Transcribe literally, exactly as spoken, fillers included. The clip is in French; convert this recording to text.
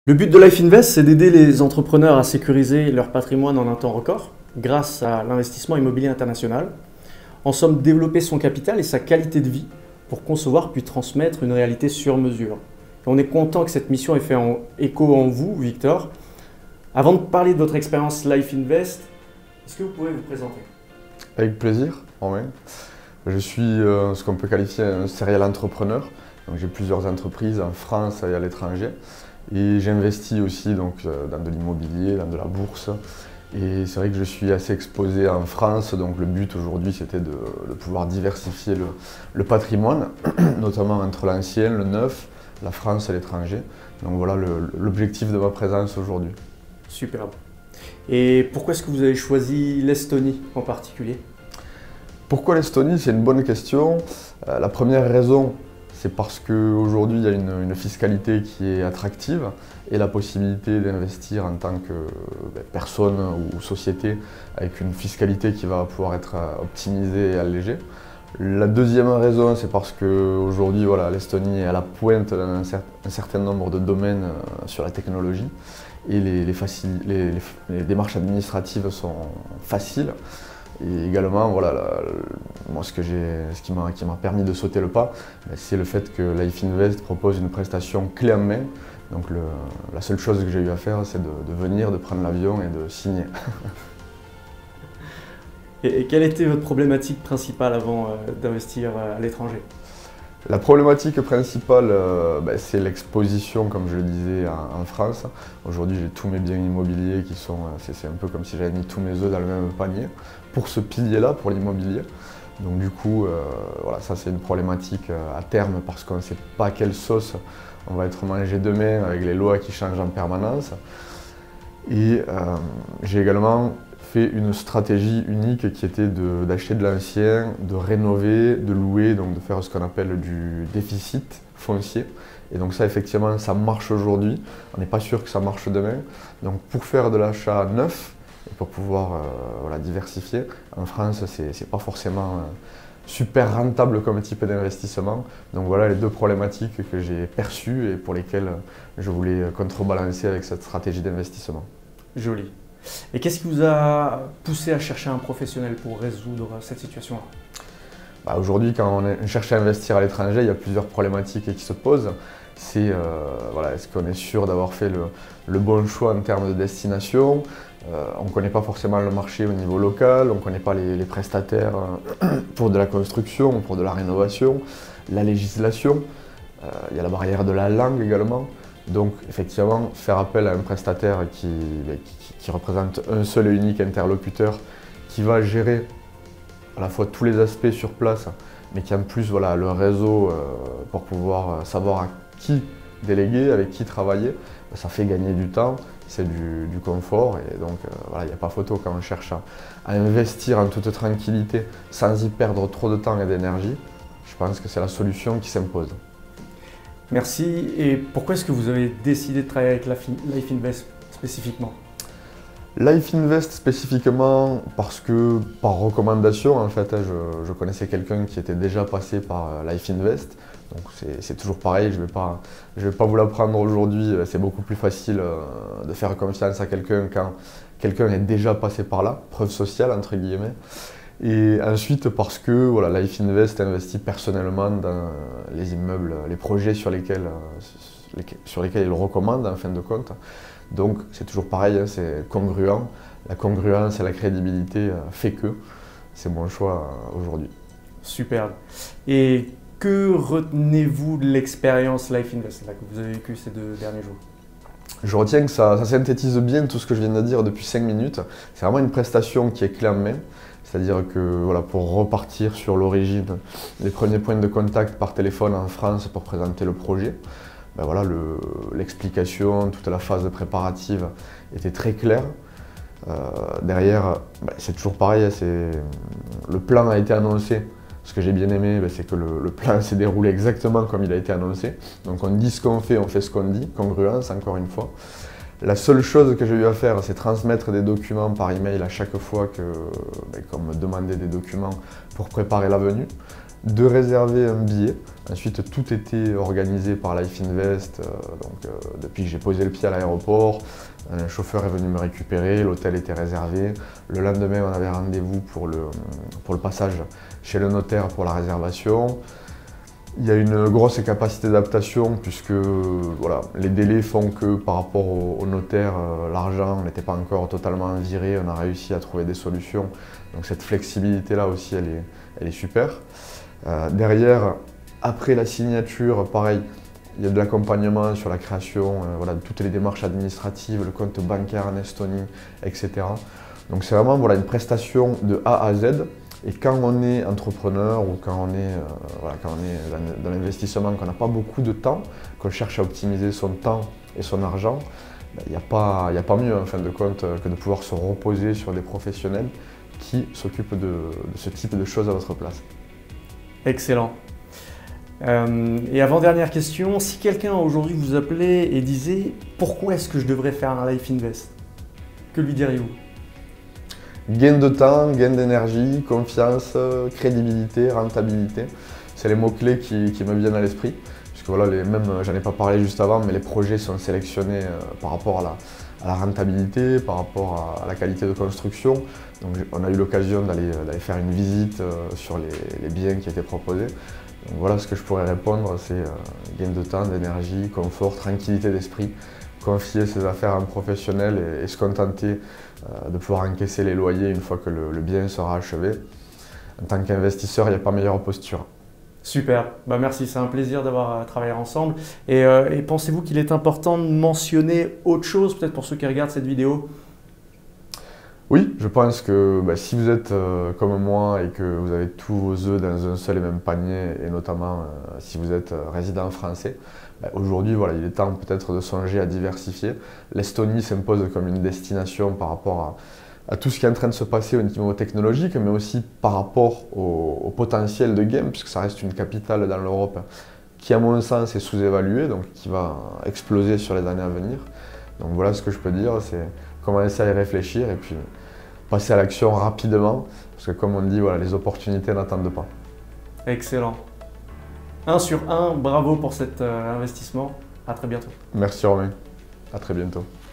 Le but de Life Invest, c'est d'aider les entrepreneurs à sécuriser leur patrimoine en un temps record grâce à l'investissement immobilier international. En somme, développer son capital et sa qualité de vie pour concevoir puis transmettre une réalité sur mesure. Et on est content que cette mission ait fait en écho en vous, Victor. Avant de parler de votre expérience Life Invest, est-ce que vous pouvez vous présenter? Avec plaisir, Romain. Je suis euh, ce qu'on peut qualifier un serial entrepreneur. J'ai plusieurs entreprises en France et à l'étranger. Et j'investis aussi donc, dans de l'immobilier, dans de la bourse. Et c'est vrai que je suis assez exposé en France, donc le but aujourd'hui c'était de, de pouvoir diversifier le, le patrimoine, notamment entre l'ancien, le neuf, la France et l'étranger. Donc voilà l'objectif de ma présence aujourd'hui. Superbe. Et pourquoi est-ce que vous avez choisi l'Estonie en particulier? Pourquoi l'Estonie? C'est une bonne question. Euh, la première raison, c'est parce qu'aujourd'hui il y a une, une fiscalité qui est attractive et la possibilité d'investir en tant que ben, personne ou société avec une fiscalité qui va pouvoir être optimisée et allégée. La deuxième raison, c'est parce qu'aujourd'hui voilà, l'Estonie est à la pointe dans un, cer un certain nombre de domaines euh, sur la technologie et les, les, les, les, les démarches administratives sont faciles. Et également, voilà, la, la, moi, ce, que ce qui m'a permis de sauter le pas, c'est le fait que Life Invest propose une prestation clé en main. Donc le, la seule chose que j'ai eu à faire, c'est de, de venir, de prendre l'avion et de signer. et, et quelle était votre problématique principale avant euh, d'investir à l'étranger? La problématique principale, euh, ben, c'est l'exposition, comme je le disais, en, en France. Aujourd'hui, j'ai tous mes biens immobiliers qui sont, c'est un peu comme si j'avais mis tous mes œufs dans le même panier pour ce pilier-là, pour l'immobilier. Donc du coup, euh, voilà, ça c'est une problématique à terme parce qu'on ne sait pas quelle sauce on va être mangé demain avec les lois qui changent en permanence. Et euh, j'ai également fait une stratégie unique qui était d'acheter de, de l'ancien, de rénover, de louer, donc de faire ce qu'on appelle du déficit foncier. Et donc ça effectivement ça marche aujourd'hui, on n'est pas sûr que ça marche demain. Donc pour faire de l'achat neuf, et pour pouvoir euh, voilà, diversifier, en France c'est pas forcément euh, super rentable comme type d'investissement. Donc voilà les deux problématiques que j'ai perçues et pour lesquelles je voulais contrebalancer avec cette stratégie d'investissement. Joli. Et qu'est-ce qui vous a poussé à chercher un professionnel pour résoudre cette situation-là? Bah aujourd'hui, quand on, est, on cherche à investir à l'étranger, il y a plusieurs problématiques qui se posent. C'est euh, voilà, est-ce qu'on est sûr d'avoir fait le, le bon choix en termes de destination? euh, On ne connaît pas forcément le marché au niveau local, on ne connaît pas les, les prestataires euh, pour de la construction, pour de la rénovation, la législation. Euh, il y a la barrière de la langue également. Donc effectivement, faire appel à un prestataire qui, qui, qui représente un seul et unique interlocuteur qui va gérer à la fois tous les aspects sur place, mais qui en plus voilà, le réseau euh, pour pouvoir savoir à qui déléguer, avec qui travailler, ça fait gagner du temps, c'est du, du confort et donc euh, voilà, il n'y a pas photo quand on cherche à, à investir en toute tranquillité sans y perdre trop de temps et d'énergie. Je pense que c'est la solution qui s'impose. Merci. Et pourquoi est-ce que vous avez décidé de travailler avec Life Invest spécifiquement? Life Invest spécifiquement parce que par recommandation, en fait, je, je connaissais quelqu'un qui était déjà passé par Life Invest. Donc c'est toujours pareil, je ne vais pas, je vais pas vous l'apprendre aujourd'hui, c'est beaucoup plus facile de faire confiance à quelqu'un quand quelqu'un est déjà passé par là, preuve sociale entre guillemets. Et ensuite parce que voilà, Life Invest investit personnellement dans les immeubles, les projets sur lesquels, sur lesquels il recommande en fin de compte. Donc c'est toujours pareil, hein, c'est congruent. La congruence et la crédibilité fait que c'est mon choix aujourd'hui. Superbe. Et que retenez-vous de l'expérience Life Invest là, que vous avez vécue ces deux derniers jours? Je retiens que ça, ça synthétise bien tout ce que je viens de dire depuis cinq minutes. C'est vraiment une prestation qui est clé en main. C'est-à-dire que voilà, pour repartir sur l'origine, les premiers points de contact par téléphone en France pour présenter le projet, ben voilà, l'explication, toute la phase préparative était très claire. Euh, derrière, ben c'est toujours pareil, le plan a été annoncé. Ce que j'ai bien aimé, ben c'est que le, le plan s'est déroulé exactement comme il a été annoncé. Donc on dit ce qu'on fait, on fait ce qu'on dit, congruence encore une fois. La seule chose que j'ai eu à faire, c'est transmettre des documents par email à chaque fois que, ben, qu'on me demandait des documents pour préparer la venue. de réserver un billet. Ensuite, tout était organisé par Life Invest. Euh, donc, euh, depuis que j'ai posé le pied à l'aéroport, un chauffeur est venu me récupérer, l'hôtel était réservé. Le lendemain, on avait rendez-vous pour le, pour le passage chez le notaire pour la réservation. Il y a une grosse capacité d'adaptation puisque voilà, les délais font que par rapport au, au notaire, euh, l'argent n'était pas encore totalement viré, on a réussi à trouver des solutions. Donc cette flexibilité-là aussi, elle est, elle est super. Euh, derrière, après la signature, pareil, il y a de l'accompagnement sur la création euh, voilà, de toutes les démarches administratives, le compte bancaire en Estonie, et cetera. Donc c'est vraiment voilà, une prestation de A à Z. Et quand on est entrepreneur ou quand on est, euh, voilà, quand on est dans, dans l'investissement, qu'on n'a pas beaucoup de temps, qu'on cherche à optimiser son temps et son argent, il n'y a pas, y a pas mieux en fin de compte que de pouvoir se reposer sur des professionnels qui s'occupent de, de ce type de choses à votre place. Excellent. Euh, et avant-dernière question, si quelqu'un aujourd'hui vous appelait et disait « Pourquoi est-ce que je devrais faire un Life Invest ?» Que lui diriez-vous? Gain de temps, gain d'énergie, confiance, crédibilité, rentabilité. C'est les mots-clés qui, qui me viennent à l'esprit. Puisque voilà, les, même, j'en ai pas parlé juste avant, mais les projets sont sélectionnés euh, par rapport à la, à la rentabilité, par rapport à, à la qualité de construction. Donc on a eu l'occasion d'aller faire une visite euh, sur les, les biens qui étaient proposés. Donc voilà ce que je pourrais répondre, c'est euh, gain de temps, d'énergie, confort, tranquillité d'esprit. Confier ses affaires à un professionnel et, et se contenter euh, de pouvoir encaisser les loyers une fois que le, le bien sera achevé. En tant qu'investisseur, il n'y a pas meilleure posture. Super, bah merci, c'est un plaisir d'avoir euh, travaillé ensemble. Et, euh, et pensez-vous qu'il est important de mentionner autre chose, peut-être pour ceux qui regardent cette vidéo? Oui, je pense que bah, si vous êtes euh, comme moi et que vous avez tous vos œufs dans un seul et même panier, et notamment euh, si vous êtes euh, résident français, bah, aujourd'hui voilà, il est temps peut-être de songer à diversifier. L'Estonie s'impose comme une destination par rapport à, à tout ce qui est en train de se passer au niveau technologique, mais aussi par rapport au, au potentiel de game, puisque ça reste une capitale dans l'Europe qui à mon sens est sous-évaluée, donc qui va exploser sur les années à venir. Donc voilà ce que je peux dire, c'est commencer à y réfléchir et puis passer à l'action rapidement, parce que comme on dit, voilà, les opportunités n'attendent pas. Excellent. Un sur un, bravo pour cet euh, investissement. À très bientôt. Merci Romain, à très bientôt.